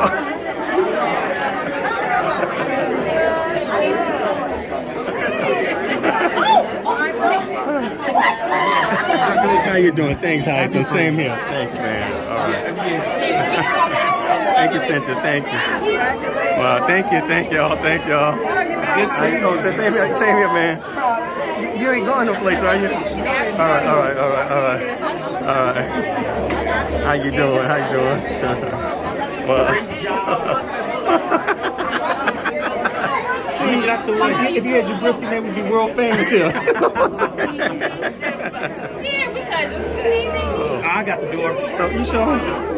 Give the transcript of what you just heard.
How you doing? Thanks, Hyde. Same here. Thanks, man. All right. Thank you, Cynthia. Thank you. Wow, thank y'all. Thank y'all. How you doing? Same here, man. You ain't going no place, are you? All right. How you doing? Well. See, if you had your brisket, that would be world famous here. Yeah, because it's sweet. I got the door. So you sure?